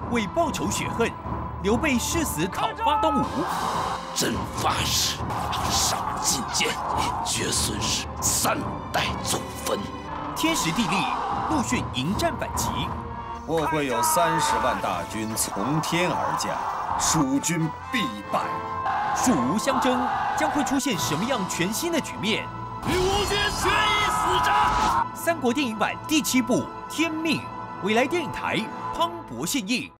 为报仇雪恨，刘备誓死讨伐东吴。 朕发誓，上进谏，绝孙氏3代祖坟。 天时地利，陆逊迎战反击。 或会有30万大军从天而降，蜀军必败。 蜀吴相争将会出现什么样全新的局面？ 与吴军决一死战。 三国电影版第7部《天命》，未来电影台磅礴献映。